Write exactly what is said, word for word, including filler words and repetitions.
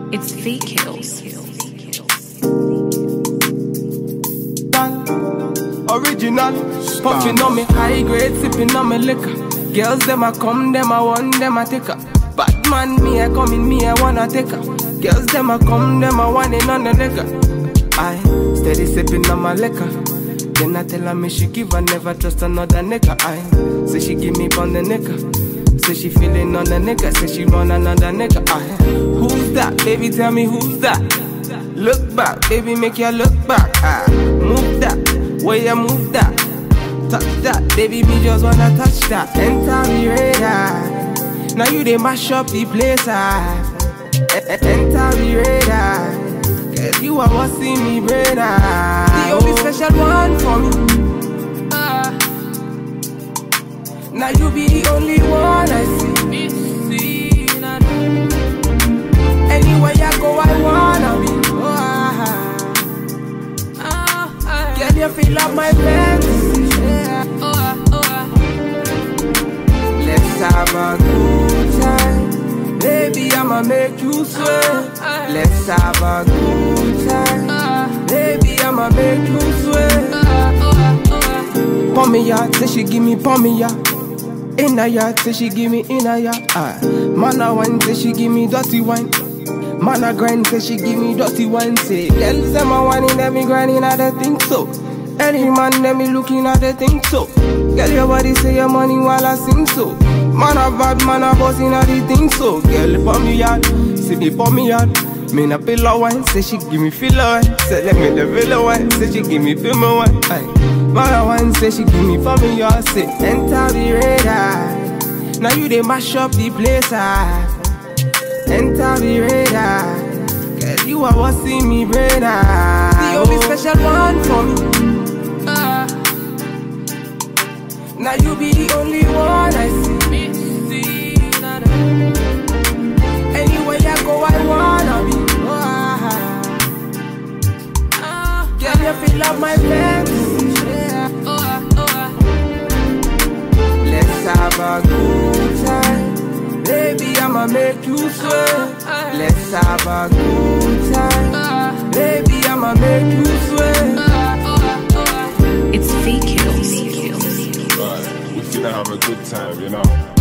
It's feet kills. Original, puffing on me high grade, sipping on me liquor. Girls them a come, them a want, them a take her. Bad man, me a come in, me a wanna take her. Girls them a come, them a want it on the liquor. I steady sipping on my liquor. Then I tell her me she give her, never trust another nigga. I say she give me on the nigga. Say she feeling on the nigga, say she want another nigga. I who's that? Baby, tell me who's that? Look back, baby, make you look back. I move that, way you move that. Touch that, baby, me just wanna touch that. Enter the radar. Now you they mash up the place. I enter the radar. Cause you are what see me brain. The only special one for me. uh, Now you be the only one I see. Anywhere I go I wanna be. oh, uh, uh, Can you feel up my fantasy? yeah. oh, oh, Let's have a good time. Baby, I'ma make you sweat. Let's have a good time. Baby, I'ma make you sweat. Pon me yard, say she give me pon me yard. In a yard, say she give me in a yard. Ah, man a wine, say she give me dirty wine. Man a grind, say she give me dirty wine. Say, girls them a whining, them me grinding, I don't think so. Any man, them me looking at the think so. Girl, your body say your money while I sing so. Man a bad, man a boss in a the thing so. Girl, pon me yard, see me pon me yard. Me na pillow wine, say she give me filler wine. Say let me the villa wine, say she give me film wine. Aye. Man a wine, say she give me pon me yard. Say enter the radar. Now you they mash up the place. Aye. Enter the radar. Cause you are what see me brain. The only special one for me. uh, Now you be the only one I see. Anywhere I go I wanna be. oh, Can you feel up my fantasy? yeah. oh, oh, Let's have a good time. Baby, I'ma make you sweat. Let's have a good time. Baby, I'ma make you sweat. It's feet kills. Right, we finna have a good time, you know.